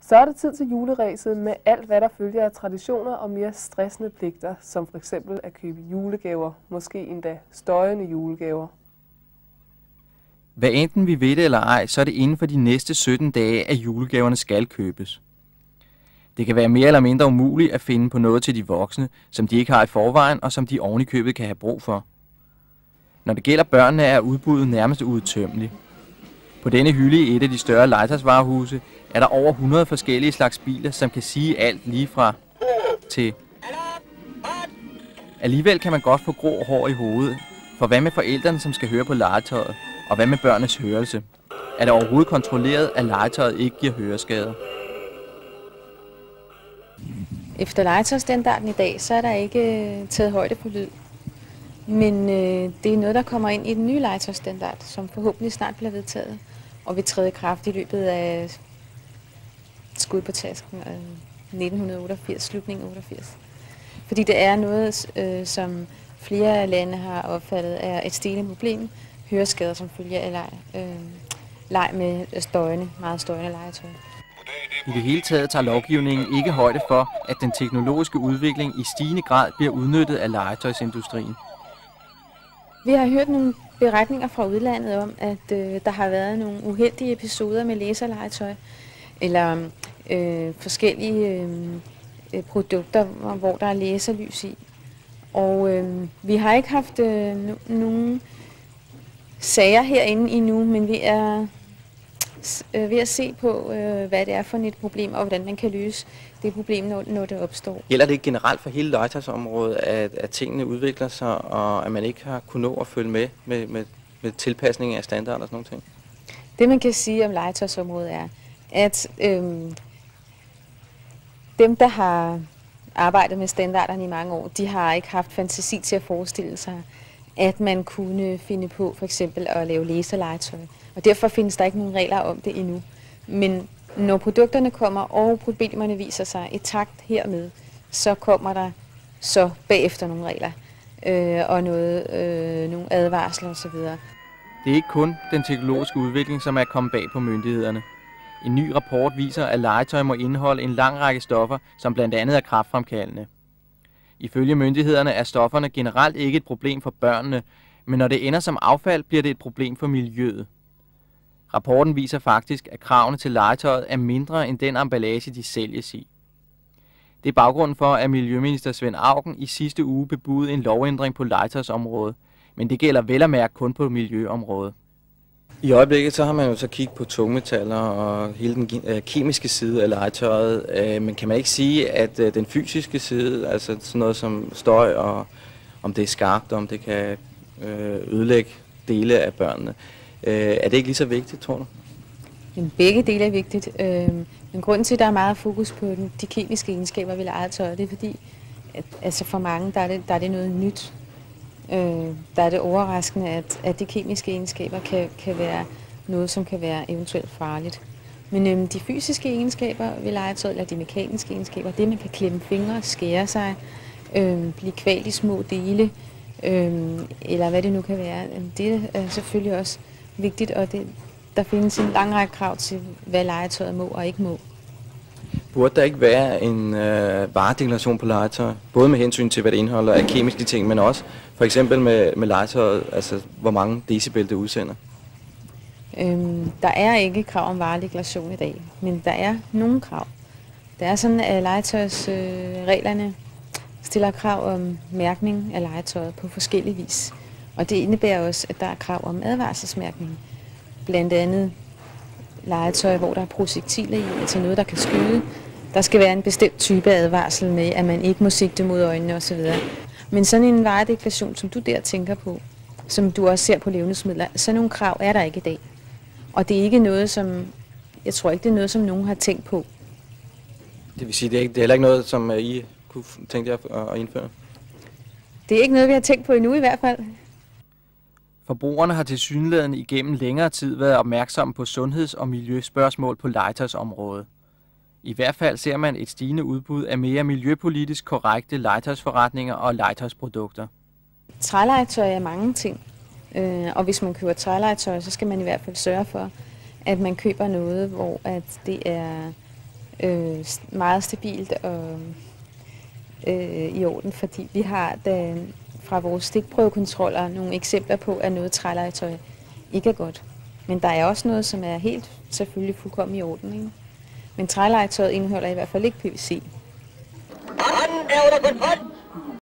Så er det tid til juleræset med alt, hvad der følger af traditioner og mere stressende pligter, som for eksempel at købe julegaver, måske endda støjende julegaver. Hvad enten vi ved det eller ej, så er det inden for de næste 17 dage, at julegaverne skal købes. Det kan være mere eller mindre umuligt at finde på noget til de voksne, som de ikke har i forvejen, og som de oven i købet kan have brug for. Når det gælder børnene, er udbuddet nærmest uudtømmeligt. På denne hylde i et af de større legetøjsvarehuse er der over 100 forskellige slags biler, som kan sige alt lige fra til. Alligevel kan man godt få grå hår i hovedet, for hvad med forældrene, som skal høre på legetøjet, og hvad med børnenes hørelse? Er det overhovedet kontrolleret, at legetøjet ikke giver høreskader? Efter legetøjsstandarden i dag, så er der ikke taget højde for lyd. Men det er noget, der kommer ind i den nye legetøjsstandard, som forhåbentlig snart bliver vedtaget, og vil træde i kraft i løbet af skud på tasken 1988, slutningen af 88. Fordi det er noget, som flere lande har opfattet er et stigende problem, høreskader som følge af leg med støjende, meget støjende legetøj. I det hele taget tager lovgivningen ikke højde for, at den teknologiske udvikling i stigende grad bliver udnyttet af legetøjsindustrien. Vi har hørt nogle beretninger fra udlandet om, at der har været nogle uheldige episoder med laserlegetøj, eller forskellige produkter, hvor der er laserlys i. Og vi har ikke haft nogen sager herinde endnu, men vi er ved at se på, hvad det er for et problem, og hvordan man kan løse det problem, når det opstår. Gælder det generelt for hele legetøjsområdet, at tingene udvikler sig, og at man ikke har kunnet nå at følge med tilpasning af standarder og sådan nogle ting? Det, man kan sige om legetøjsområdet er, at dem, der har arbejdet med standarderne i mange år, de har ikke haft fantasi til at forestille sig, at man kunne finde på for eksempel at lave laserlegetøj. Og derfor findes der ikke nogen regler om det endnu. Men når produkterne kommer, og problemerne viser sig i takt hermed, så kommer der så bagefter nogle regler og nogle advarsler osv. Det er ikke kun den teknologiske udvikling, som er kommet bag på myndighederne. En ny rapport viser, at legetøj må indeholde en lang række stoffer, som blandt andet er kræftfremkaldende. Ifølge myndighederne er stofferne generelt ikke et problem for børnene, men når det ender som affald, bliver det et problem for miljøet. Rapporten viser faktisk, at kravene til legetøjet er mindre end den emballage, de sælges i. Det er baggrunden for, at Miljøminister Svend Auken i sidste uge bebudede en lovændring på legetøjsområdet, men det gælder vel at mærke kun på miljøområdet. I øjeblikket så har man jo så kigget på tungmetaller og hele den kemiske side af legetøjet, men kan man ikke sige, at den fysiske side, altså sådan noget som støj og om det er skarpt, om det kan ødelægge dele af børnene, er det ikke lige så vigtigt, tror du? Men begge dele er vigtigt. Men grunden til, at der er meget fokus på de kemiske egenskaber ved legetøjet, det er fordi, at altså for mange der er det noget nyt. Der er det overraskende, at de kemiske egenskaber kan være noget, som kan være eventuelt farligt. Men de fysiske egenskaber ved legetøjet, eller de mekaniske egenskaber, det man kan klemme fingre, skære sig, blive kvalt i små dele, eller hvad det nu kan være, det er selvfølgelig også vigtigt, og der findes en lang række krav til, hvad legetøjet må og ikke må. Burde der ikke være en varedeklaration på legetøj, både med hensyn til, hvad det indeholder af kemiske ting, men også for eksempel med legetøjet, altså hvor mange decibel det udsender? Der er ikke krav om varedeklaration i dag, men der er nogle krav. Der er sådan, at legetøjsreglerne stiller krav om mærkning af legetøjet på forskellig vis. Og det indebærer også, at der er krav om advarselsmærkning. Blandt andet legetøj, hvor der er projektiler i, altså noget, der kan skyde. Der skal være en bestemt type advarsel med, at man ikke må sigte mod øjnene osv. Men sådan en varedeklaration, som du der tænker på, som du også ser på levnedsmidler, sådan nogle krav er der ikke i dag. Og det er ikke noget, som, jeg tror ikke, det er noget, som nogen har tænkt på. Det vil sige, det er heller ikke noget, som I kunne tænke jer at indføre? Det er ikke noget, vi har tænkt på endnu i hvert fald. Forbrugerne har tilsyneladende igennem længere tid været opmærksomme på sundheds- og miljøspørgsmål på legetøjsområdet. I hvert fald ser man et stigende udbud af mere miljøpolitisk korrekte legetøjsforretninger og legetøjsprodukter. Trælegetøj er mange ting, og hvis man køber trælegetøj, så skal man i hvert fald sørge for, at man køber noget, hvor at det er meget stabilt og i orden, fordi vi har fra vores stikprøvekontroller nogle eksempler på, at noget trælegetøj ikke er godt. Men der er også noget, som er helt selvfølgelig fuldkommen i orden, ikke? Men trælegetøjet indeholder i hvert fald ikke PVC.